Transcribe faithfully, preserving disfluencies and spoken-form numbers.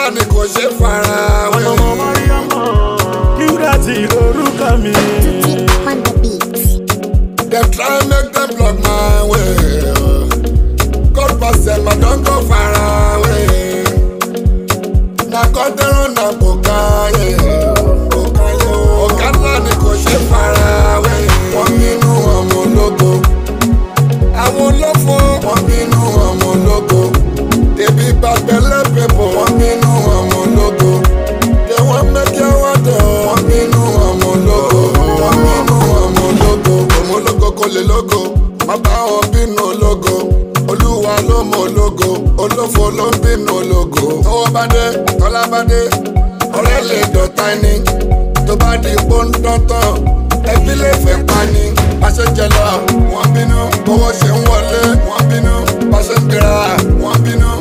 ńlá ni kò ṣe fara wé. ọmọ Mariamo Qdotty lórúkọ mi. Dem try make dem block my way. God pass them, I don't go far away. Na God dey run am Okaye. Okaye ọ̀gá ńlá ni kò ṣe fara wé. Wọ́n bínú ọmọ ológo. Àwọn olófo wọ́n bínú ọmọ ológo. Débi bàbẹ̀lẹ̀ pẹ̀pọ̀ wọ́n bínú ọmọ ológo. They wan make you wonder wọ́n bínú ọmọ ológo. Wọ́n bínú ọmọ ológo. Ọmọ ológo kò lè lógo. Má bá wọn bínú ológo. Olúwa ló mọ ológo. Olófo ló ń bínú ológo. Tọ́wọ́ bá dé, tọ́lá bá dé. Ọ̀rẹ́ lè dọ̀tá ẹni. Tó bá di pọ́ńdọ́tọ̀. Ẹbí lè fẹ́ pani. Báṣẹ́ jẹ lọ, wọ́n bínú. Bówó ṣe ń wọlé, wọ́n bínú. Báṣẹ́ ń gbéra, wọ́n bínú.